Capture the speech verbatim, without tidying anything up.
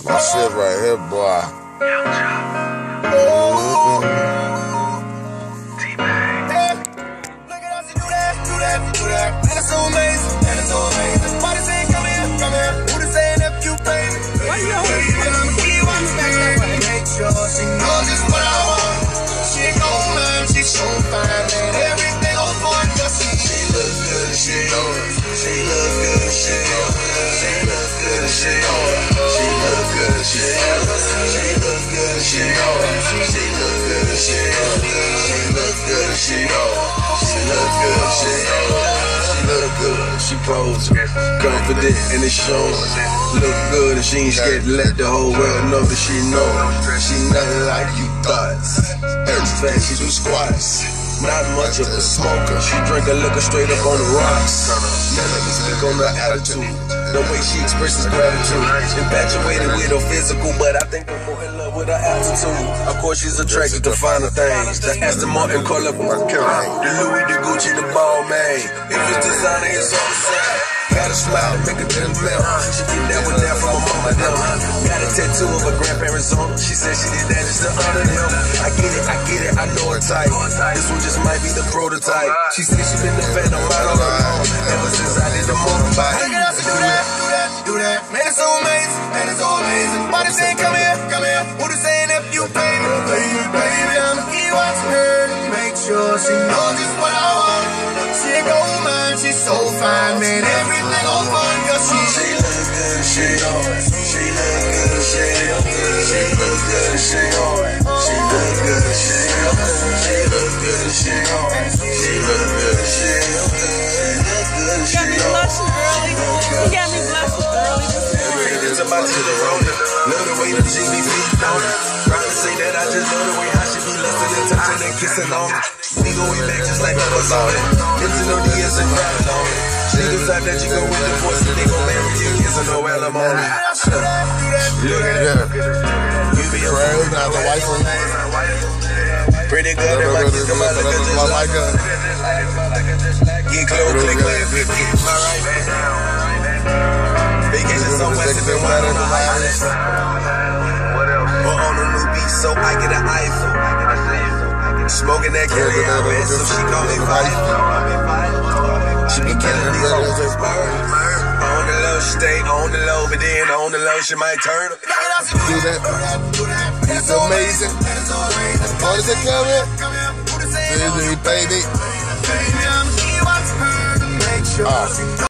My shit right here, boy. That's so amazing, that is so amazing. Why they saying come here, come here? Who they saying if you pay me? Why you always I'ma keep watching back that way? Make sure she knows just what I want. She gon' learn, she so fine, man. Everything on point, cause she, she look good, she know it. She look good, she know it. She look good, she know it. She look good, she know it. She look good, she know it. She look good, she know it. She look good, she know it. She look good, she know it. Look good, she pose confident and it's showing. Look good and she ain't scared to let the whole world know that she know it. She nothing like you thought. Every fast she do squats. Not much of a smoker. She drink a liquor straight up on the rocks. Now let me speak on her attitude, the way she expresses gratitude. Infatuated with her physical, but I think I'm more in love with her attitude. Of course she's attracted to finer things. The Aston Martin color, the Louis, the Gucci, the ball man. If it's designer, it's all the same. Got a smile, make a little melt. She get that one down from her mama down. Got a tattoo of her grandparents on her. She said she did that just to honor them. I get it, I get it, I know her type. This one just might be the prototype. She said she been the fan of mine all along, ever since I did the motorbike. Take it out to do that, do that, do that. Man, it's so amazing, man, it's so amazing. Why they saying come here, come here? Who they saying if you pay me, baby, baby? I'ma keep watching her to make sure she knows just what I want. She ain't gon' mind, she's so fine, man. Everything on fun, cause she, she look good, she know it. She look good, she know it. She look good, she know it. She look good, she know it. She look good, she know it. She look good, she know it. She look good, she know it. You got me blushing early this morning. It's about to the road. Love the way the G B feet on it. Trying to say that I just love the way how she be listening, touching and kissing on me. We go way back just like I was on it. Getting on the years and grinding on it. She decide that you go with the voice and they gon' marry you, kissing no alimony. Look at that. You be a Crazy, now the wife on pretty good, and my kids come out looking just like her. Get close, click, click, click, click. Alright, vacation somewhere sipping wine on the island. Or on a new beat, so I get an iPhone. Smoking that Kelly out, man, so she call me Vice. She be killing these hoes. On the low, she stay on the low, but then on the low, she might turn up. do that. It's amazing. What does it come in? Baby, baby. Baby, I'm here, what's her to make sure.